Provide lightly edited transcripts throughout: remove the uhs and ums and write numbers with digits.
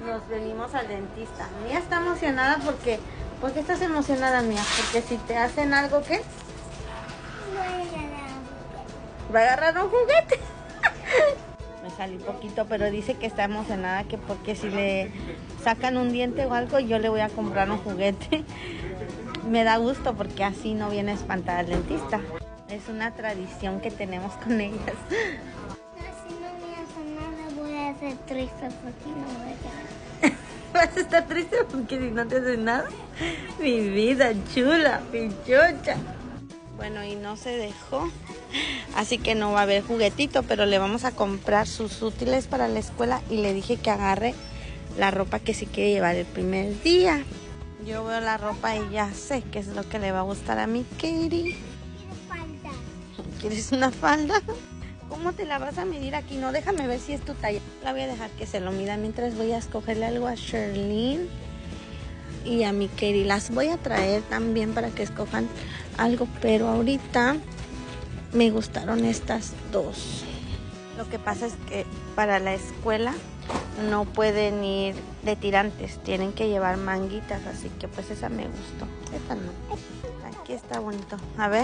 nos venimos al dentista. Mía está emocionada porque... ¿Por qué estás emocionada, Mía? Porque si te hacen algo, ¿qué? ¿Va a agarrar un juguete? Me salí poquito, pero dice que está emocionada que porque si le sacan un diente o algo, yo le voy a comprar un juguete. Me da gusto porque así no viene espantada al dentista. Es una tradición que tenemos con ellas. Si no me hace nada, voy a ser triste porque no voy a quedar. ¿Vas a estar triste porque si no te hacen nada? Mi vida chula, pichocha. Bueno, y no se dejó, así que no va a haber juguetito, pero le vamos a comprar sus útiles para la escuela y le dije que agarre la ropa que sí quiere llevar el primer día. Yo veo la ropa y ya sé qué es lo que le va a gustar a mi Katie. Quiero falda. ¿Quieres una falda? ¿Cómo te la vas a medir aquí? No, déjame ver si es tu talla. La voy a dejar que se lo mida mientras voy a escogerle algo a Sherlyn y a mi Katie. Las voy a traer también para que escojan algo, pero ahorita me gustaron estas dos. Lo que pasa es que para la escuela no pueden ir de tirantes, tienen que llevar manguitas, así que pues esa me gustó. Esta no. Aquí está bonito. A ver.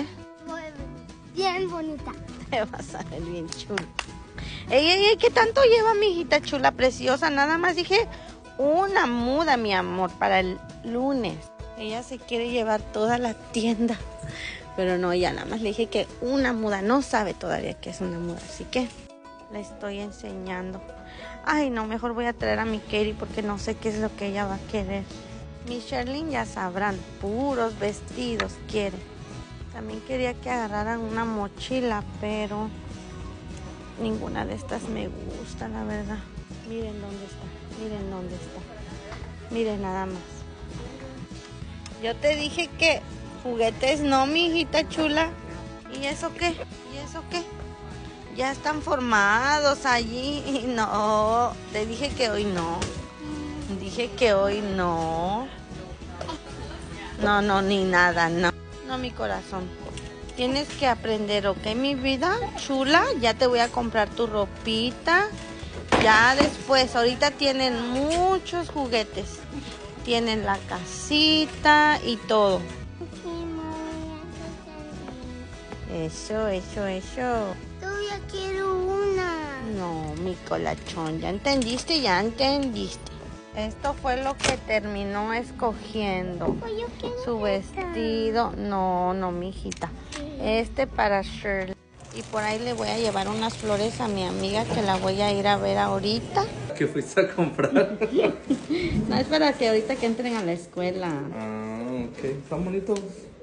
Bien bonita. Te vas a ver bien chulo. Ey, ¿qué tanto lleva mi hijita chula, preciosa? Nada más dije una muda, mi amor, para el lunes. Ella se quiere llevar toda la tienda. Pero no, ya nada más le dije que una muda. No sabe todavía que es una muda, así que le estoy enseñando. Ay, no, mejor voy a traer a mi Katie porque no sé qué es lo que ella va a querer. Mi Sherlyn ya sabrán, puros vestidos quiere. También quería que agarraran una mochila, pero ninguna de estas me gusta, la verdad. Miren dónde está, miren dónde está. Miren nada más. Yo te dije que juguetes no, mi hijita chula. ¿Y eso qué? ¿Y eso qué? Ya están formados allí. No, te dije que hoy no. Dije que hoy no. No, ni nada, no. No, mi corazón. Tienes que aprender, ¿ok, mi vida chula? Ya te voy a comprar tu ropita. Ya después, ahorita tienen muchos juguetes. Tienen la casita y todo. Eso. Todavía quiero una. No, mi colachón, ya entendiste. Esto fue lo que terminó escogiendo. Pues yo quiero Su vestido. No, mijita. Este para Shirley. Y por ahí le voy a llevar unas flores a mi amiga que la voy a ir a ver ahorita. ¿Qué fuiste a comprar? No, es para que ahorita que entren a la escuela. Ah, ok. Están bonitos.